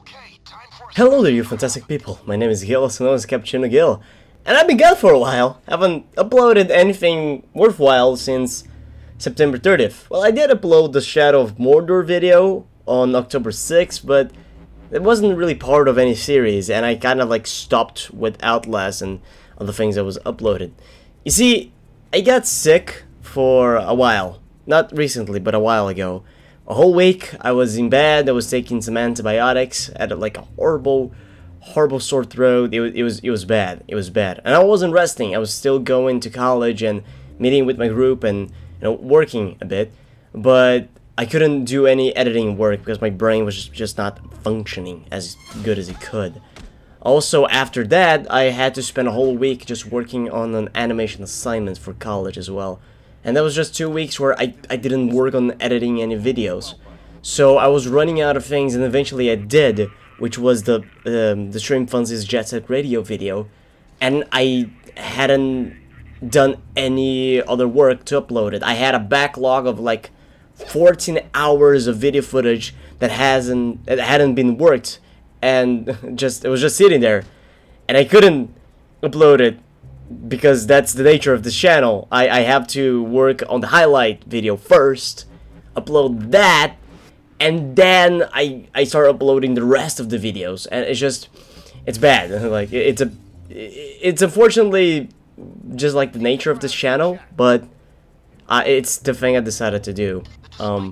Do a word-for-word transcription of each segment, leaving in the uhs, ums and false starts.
Hello there, you fantastic people. My name is Gil, also known as Cappuccino Gil, and I've been gone for a while. Haven't uploaded anything worthwhile since September thirtieth. Well, I did upload the Shadow of Mordor video on October sixth, but it wasn't really part of any series, and I kind of like stopped with Outlast and other things that was uploaded. You see, I got sick for a while. Not recently, but a while ago. A whole week, I was in bed, I was taking some antibiotics, I had like a horrible, horrible sore throat. It was, it was, it was bad, it was bad. And I wasn't resting, I was still going to college and meeting with my group and, you know, working a bit. But I couldn't do any editing work because my brain was just, just not functioning as good as it could. Also, after that, I had to spend a whole week just working on an animation assignment for college as well. And that was just two weeks where I, I didn't work on editing any videos. So I was running out of things, and eventually I did, which was the um, the Stream Funsies Jet Set Radio video. And I hadn't done any other work to upload it. I had a backlog of like fourteen hours of video footage that hasn't that hadn't been worked, and just it was just sitting there, and I couldn't upload it. Because that's the nature of this channel. I, I have to work on the highlight video first, upload that, and then I I start uploading the rest of the videos, and it's just it's bad. Like it's a it's unfortunately just like the nature of this channel, but uh, it's the thing I decided to do. Um,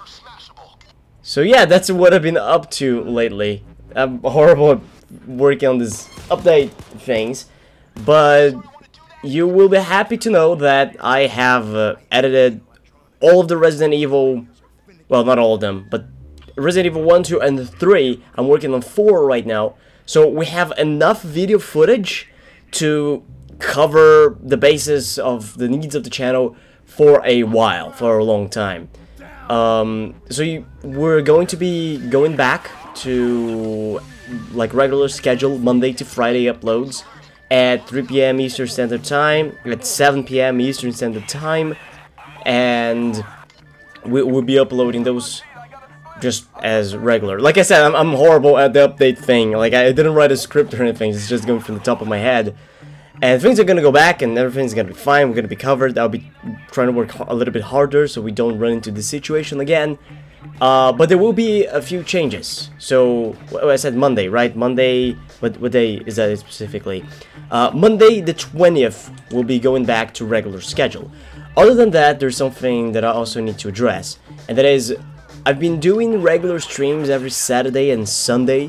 so yeah, that's what I've been up to lately. I'm horrible at working on these update things. But you will be happy to know that I have uh, edited all of the Resident Evil, well, not all of them, but Resident Evil one, two, and three. I'm working on four right now. So we have enough video footage to cover the basis of the needs of the channel for a while, for a long time. Um, so you, we're going to be going back to like regular schedule, Monday to Friday uploads. At three P M Eastern Standard Time, at seven P M Eastern Standard Time, and we will be uploading those just as regular. Like I said, I'm, I'm horrible at the update thing. Like, I didn't write a script or anything, it's just going from the top of my head. And things are gonna go back, and everything's gonna be fine, we're gonna be covered. I'll be trying to work a little bit harder so we don't run into this situation again. Uh, but there will be a few changes. So, well, I said Monday, right? Monday, what, what day is that specifically? Uh, Monday the twentieth will be going back to regular schedule. Other than that, there's something that I also need to address. And that is, I've been doing regular streams every Saturday and Sunday.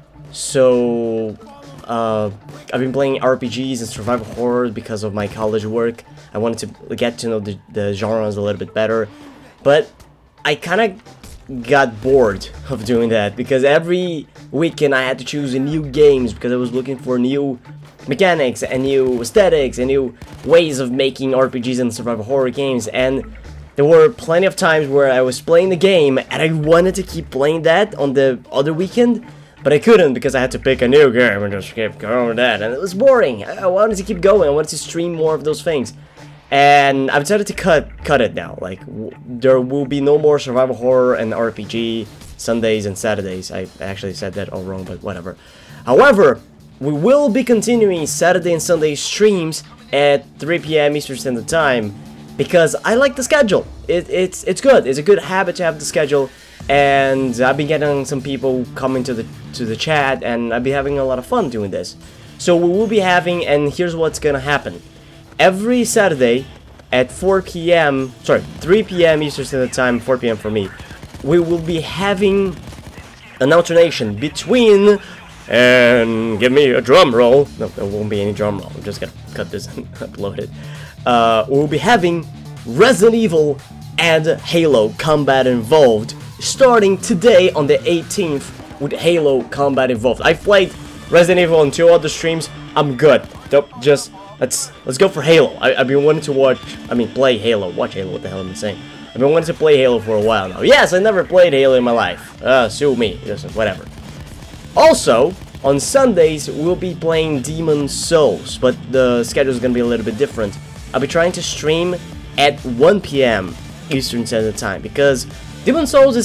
So, uh, I've been playing R P Gs and survival horror because of my college work. I wanted to get to know the, the genres a little bit better. But I kind of got bored of doing that because every weekend I had to choose a new games because I was looking for new mechanics and new aesthetics and new ways of making R P Gs and survival horror games, and there were plenty of times where I was playing the game and I wanted to keep playing that on the other weekend, but I couldn't because I had to pick a new game and just keep going with that, and it was boring. I wanted to keep going, I wanted to stream more of those things. And I've decided to cut cut it now. Like, w there will be no more survival horror and R P G Sundays and Saturdays. I actually said that all wrong, but whatever. However, we will be continuing Saturday and Sunday streams at three P M Eastern Standard Time because I like the schedule. It, it's it's good. It's a good habit to have the schedule, and I've been getting some people coming to the to the chat, and I've been having a lot of fun doing this. So we will be having, and here's what's gonna happen. Every Saturday at four P M, sorry, three P M Eastern Standard Time, four P M for me, we will be having an alternation between, and give me a drum roll, no, there won't be any drum roll, I'm just gonna cut this and upload it. Uh, we'll be having Resident Evil and Halo Combat Involved, starting today on the eighteenth with Halo Combat Involved. I've played Resident Evil on two other streams, I'm good. Don't just... Let's let's go for Halo. I, I've been wanting to watch, I mean, play Halo. Watch Halo, what the hell am I saying? I've been wanting to play Halo for a while now. Yes, I never played Halo in my life. Uh, sue me. Just whatever. Also, on Sundays, we'll be playing Demon Souls, but the schedule is going to be a little bit different. I'll be trying to stream at one P M Eastern Standard Time, because Demon Souls is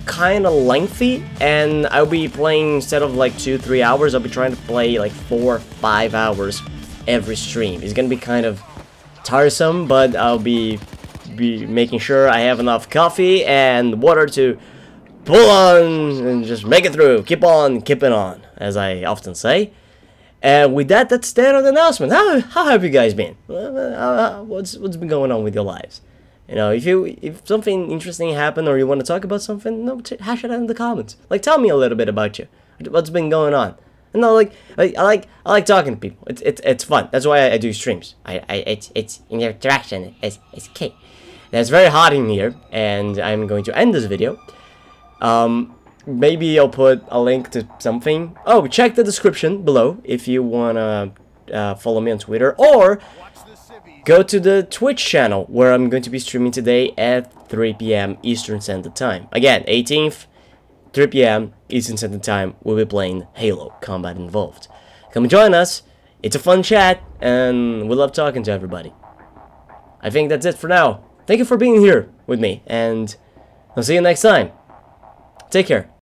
kind of lengthy, and I'll be playing, instead of like two, three hours, I'll be trying to play like four, five hours every stream. It's gonna be kind of tiresome, but I'll be be making sure I have enough coffee and water to pull on and just make it through. Keep on keeping on, as I often say. And with that, that's the end of the announcement. How how have you guys been? Uh, what's what's been going on with your lives? You know, if you if something interesting happened or you want to talk about something, no, hash it out in the comments. Like, tell me a little bit about you. What's been going on? And no, like I, I like I like talking to people. It's it's it's fun. That's why I, I do streams. I, I it's it's interaction. It's it's key. And it's very hot in here, and I'm going to end this video. Um, maybe I'll put a link to something. Oh, check the description below if you wanna uh, follow me on Twitter, or go to the Twitch channel where I'm going to be streaming today at three P M Eastern Standard Time. Again, eighteenth, three P M Eastern Standard Time. We'll be playing Halo Combat Involved. Come and join us. It's a fun chat, and we love talking to everybody. I think that's it for now. Thank you for being here with me, and I'll see you next time. Take care.